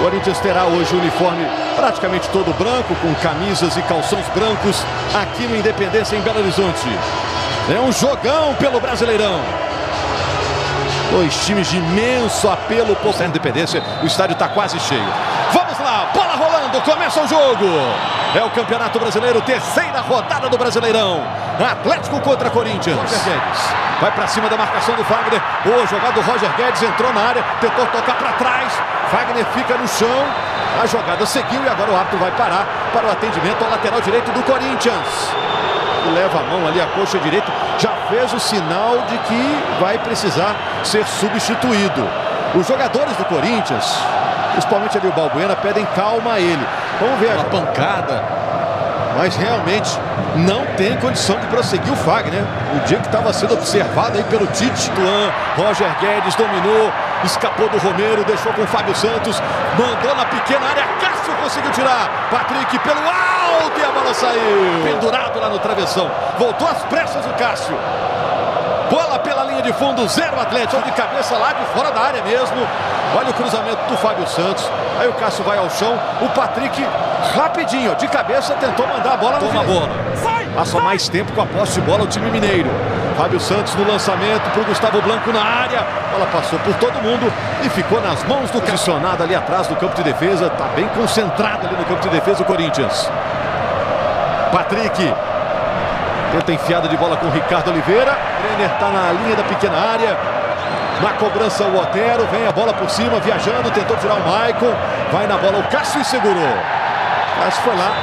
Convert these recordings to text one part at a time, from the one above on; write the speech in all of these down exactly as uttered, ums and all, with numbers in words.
O Corinthians terá hoje o uniforme praticamente todo branco, com camisas e calções brancos, aqui no Independência, em Belo Horizonte. É um jogão pelo Brasileirão. Dois times de imenso apelo por ser Independência. O estádio está quase cheio. Vamos lá, bola rolando, começa o jogo. É o Campeonato Brasileiro, terceira rodada do Brasileirão. Atlético contra Corinthians. Roger Guedes vai para cima da marcação do Fagner. Boa jogada do Roger Guedes, entrou na área, tentou tocar para trás. Fagner fica no chão. A jogada seguiu e agora o árbitro vai parar para o atendimento ao lateral direito do Corinthians. Leva a mão ali, a coxa direita, já fez o sinal de que vai precisar ser substituído. Os jogadores do Corinthians, principalmente ali o Balbuena, pedem calma a ele. Vamos ver a pancada, mas realmente não tem condição de prosseguir o Fagner. O dia que estava sendo observado aí pelo Tite. Tuan, Roger Guedes dominou, escapou do Romero, deixou com o Fábio Santos, mandou na pequena área, Cássio conseguiu tirar, Patrick pelo alto e a bola saiu, pendurado lá no travessão, voltou às pressas o Cássio, bola pela linha de fundo, zero Atlético, de cabeça lá de fora da área mesmo. Olha o cruzamento do Fábio Santos, aí o Cássio vai ao chão, o Patrick rapidinho, de cabeça, tentou mandar a bola, toma a bola, passa mais tempo com a posse de bola o time mineiro. Fábio Santos no lançamento para o Gustavo Blanco na área. A bola passou por todo mundo e ficou nas mãos do posicionado ali atrás do campo de defesa. Está bem concentrado ali no campo de defesa o Corinthians. Patrick tenta enfiada de bola com o Ricardo Oliveira. Brenner está na linha da pequena área. Na cobrança o Otero. Vem a bola por cima, viajando. Tentou tirar o Maicon. Vai na bola o Cássio e segurou. Cássio foi lá.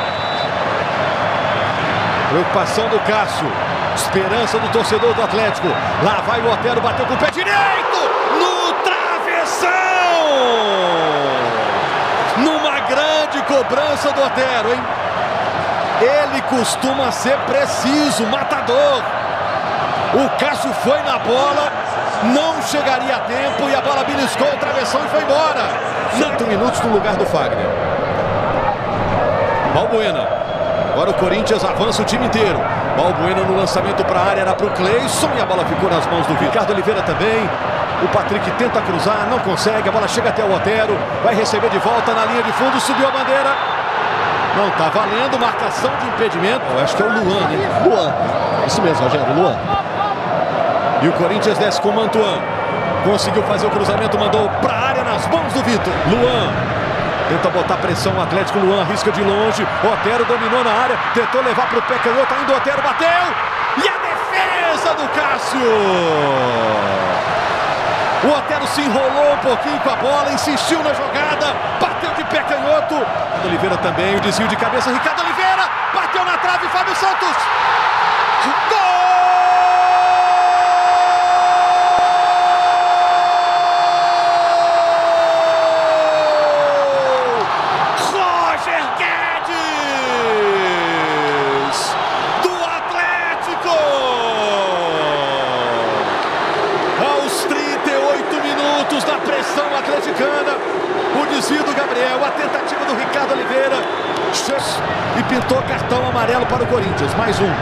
Preocupação do Cássio. Esperança do torcedor do Atlético. Lá vai o Otero, bateu com o pé direito no travessão. Numa grande cobrança do Otero, hein? Ele costuma ser preciso, matador. O Cássio foi na bola, não chegaria a tempo e a bola beliscou o travessão e foi embora. Oito minutos no lugar do Fagner. Balbuena. Agora o Corinthians avança o time inteiro. Balbuena no lançamento para a área, era para o Cleison e a bola ficou nas mãos do Ricardo Oliveira também. O Patrick tenta cruzar, não consegue, a bola chega até o Otero, vai receber de volta na linha de fundo, subiu a bandeira. Não está valendo, marcação de impedimento. Eu acho que é o Luan, né? Luan, isso mesmo, Rogério, Luan. E o Corinthians desce com o Mantuan. Conseguiu fazer o cruzamento, mandou para a área nas mãos do Vitor. Luan. Tenta botar pressão o Atlético, Luan arrisca de longe, Otero dominou na área, tentou levar para o pé canhoto, ainda o Otero bateu, e a defesa do Cássio! O Otero se enrolou um pouquinho com a bola, insistiu na jogada, bateu de pé canhoto, Oliveira também, o desvio de cabeça, Ricardo Oliveira, bateu na trave, Fábio Santos, gol! Atleticana, o desvio do Gabriel, a tentativa do Ricardo Oliveira e pintou cartão amarelo para o Corinthians, mais um.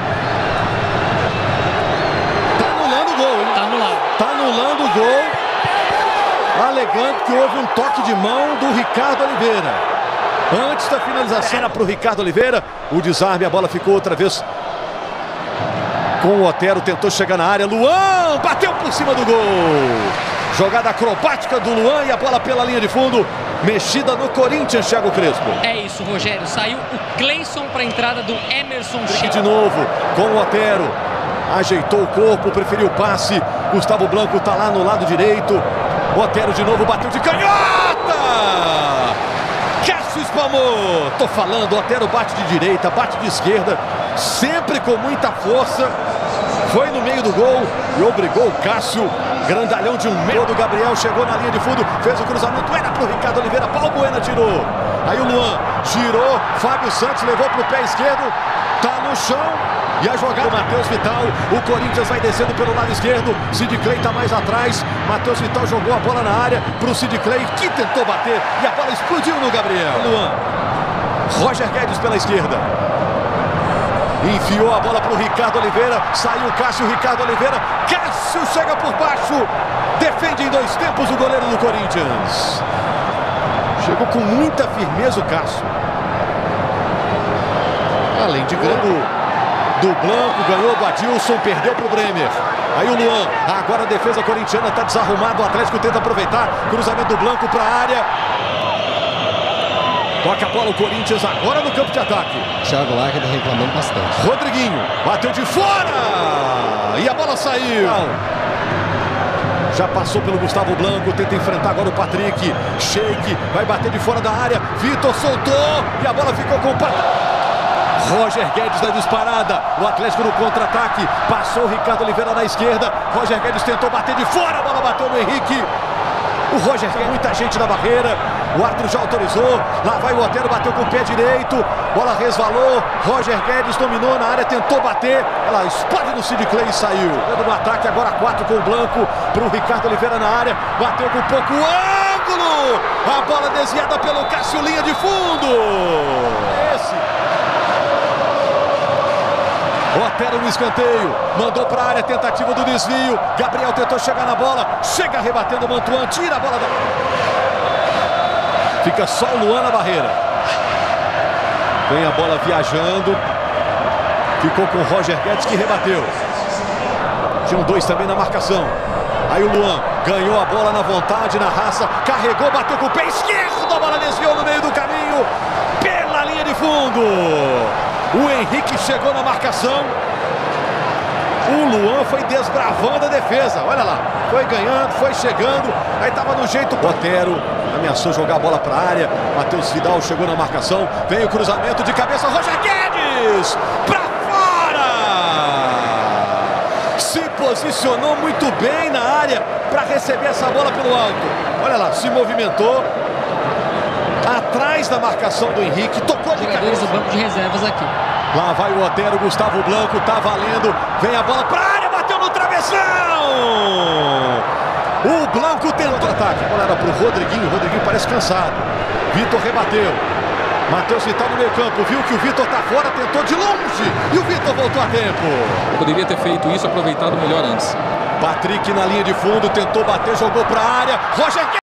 Tá anulando o gol, hein? Tá anulado. Tá anulando o gol, alegando que houve um toque de mão do Ricardo Oliveira. Antes da finalização era para o Ricardo Oliveira, o desarme, a bola ficou outra vez com o Otero, tentou chegar na área, Luan bateu por cima do gol. Jogada acrobática do Luan e a bola pela linha de fundo. Mexida no Corinthians, Thiago Crespo. É isso, Rogério. Saiu o Cleison para a entrada do Emerson Sheik. De novo, com o Otero. Ajeitou o corpo, preferiu o passe. Gustavo Blanco está lá no lado direito. Otero de novo, bateu de canhota. Cássio espalmou. Tô falando, Otero bate de direita, bate de esquerda. Sempre com muita força. Foi no meio do gol e obrigou o Cássio. Grandalhão de um meio do Gabriel, chegou na linha de fundo, fez o cruzamento, era para o Ricardo Oliveira, Balbuena tirou. Aí o Luan girou, Fábio Santos levou para o pé esquerdo, tá no chão. E a jogada do Matheus Vital, o Corinthians vai descendo pelo lado esquerdo, Sid Clay está mais atrás, Matheus Vital jogou a bola na área para o Sid Clay, que tentou bater e a bola explodiu no Gabriel. Luan, Roger Guedes pela esquerda. Enfiou a bola para o Ricardo Oliveira. Saiu Cássio, Ricardo Oliveira. Cássio chega por baixo. Defende em dois tempos o goleiro do Corinthians. Chega Chegou com muita firmeza o Cássio. Além de grande do Blanco, ganhou do Adilson, perdeu para o Bremer. Aí o Luan, agora a defesa corintiana está desarrumada, o Atlético tenta aproveitar, cruzamento do Blanco para a área. Toca a bola o Corinthians agora no campo de ataque. Thiago Larga reclamando bastante. Rodriguinho, bateu de fora! E a bola saiu. Já passou pelo Gustavo Blanco, tenta enfrentar agora o Patrick. Sheik, vai bater de fora da área. Vitor soltou e a bola ficou com o Patrick. Roger Guedes na disparada, o Atlético no contra-ataque, passou o Ricardo Oliveira na esquerda, Roger Guedes tentou bater de fora, a bola bateu no Henrique. O Roger Guedes, muita gente na barreira, o árbitro já autorizou, lá vai o Otero, bateu com o pé direito, bola resvalou, Roger Guedes dominou na área, tentou bater, ela explode no Sid Clay e saiu. No ataque, agora quatro com o Blanco, para o Ricardo Oliveira na área, bateu com pouco ângulo, a bola desviada pelo Cássio, linha de fundo. Esse... Otero no escanteio, mandou para a área, tentativa do desvio, Gabriel tentou chegar na bola, chega rebatendo o Mantuan, tira a bola da... Fica só o Luan na barreira. Vem a bola viajando, ficou com o Roger Guedes que rebateu. Tinham dois também na marcação. Aí o Luan ganhou a bola na vontade, na raça, carregou, bateu com o pé esquerdo, a bola desviou no meio do caminho, pela linha de fundo. O Henrique chegou na marcação. O Luan foi desbravando a defesa. Olha lá. Foi ganhando, foi chegando. Aí tava no jeito. Otero ameaçou jogar a bola para a área. Matheus Vidal chegou na marcação. Vem o cruzamento de cabeça. Roger Guedes para fora. Se posicionou muito bem na área para receber essa bola pelo alto. Olha lá, se movimentou. Atrás da marcação do Henrique, tocou de jogadores cabeça. do banco de reservas aqui. Lá vai o Otero, Gustavo Blanco, tá valendo. Vem a bola pra área, bateu no travessão. O Blanco tentou ataque. A bola era pro Rodriguinho, o Rodriguinho parece cansado. Vitor rebateu. Matheus Vital no meio campo, viu que o Vitor tá fora, tentou de longe. E o Vitor voltou a tempo. Poderia ter feito isso, aproveitado melhor antes. Patrick na linha de fundo, tentou bater, jogou pra área. Roger